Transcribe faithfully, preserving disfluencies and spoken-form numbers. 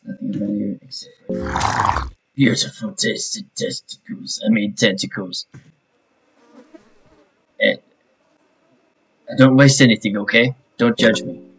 Nothing about here except for beautiful tasted testicles. I mean tentacles. And don't waste anything, okay? Don't judge me.